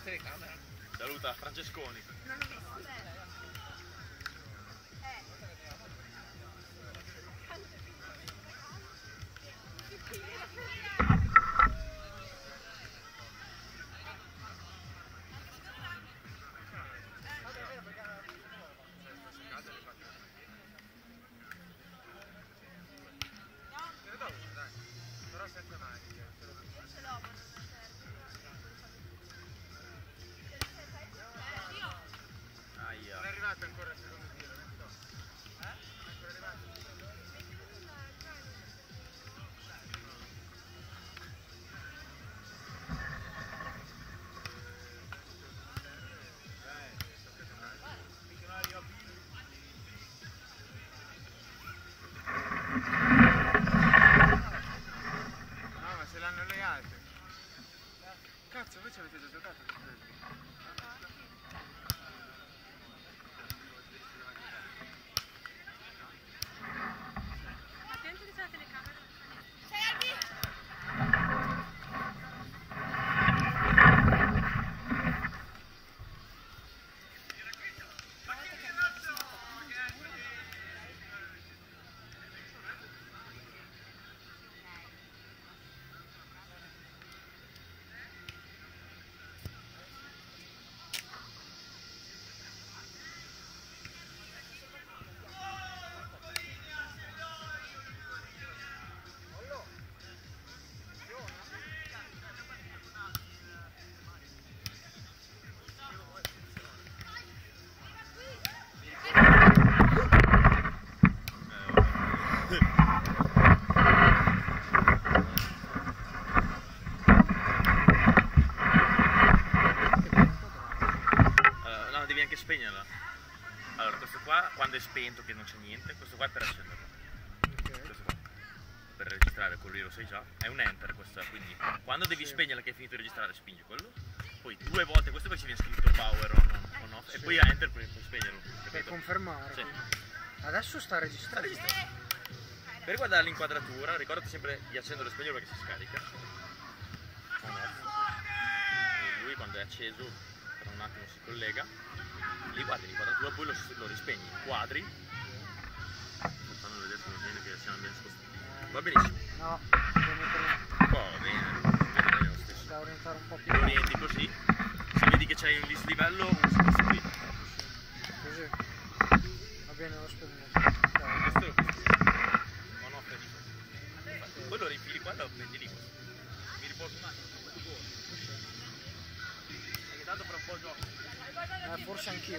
telecamera. Saluta Francesconi. Non l'ho visto. Ancora il secondo giro, non so. È ancora arrivato? No, ma se l'hanno le altre. Cazzo, voi ci avete già giocato? Spegnerla. Allora, questo qua quando è spento che non c'è niente, questo qua è per accenderlo. Okay. Questo qua. Per registrare, quello lì lo sai già. È un enter questa, quindi quando devi spegnerla che hai finito di registrare spingi quello. Poi 2 volte questo perché ci viene scritto power on off. E poi a enter per spegnerlo. Capito? Per confermare. Sì. Adesso sta registrando. Per guardare l'inquadratura, ricordati sempre di accendere e spegnerlo perché si scarica. On off. E lui quando è acceso, per un attimo si collega. Lì guardi l'inquadratura, poi lo rispegni, quadri. Fanno vedere che siamo ben spostati. Va benissimo. No, devo mettere... Va bene lo stesso. Da orientare un po' più. Lo orienti così, se vedi che c'hai un dislivello, un sposto qui. Così. Va bene, lo spegno. Questo è lo sposto. On off è di questo. Poi lo rifili qua e lo metti lì. Mi riposo un attimo. Perché tanto fra un po' gioco. Forse anch'io.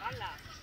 Palla.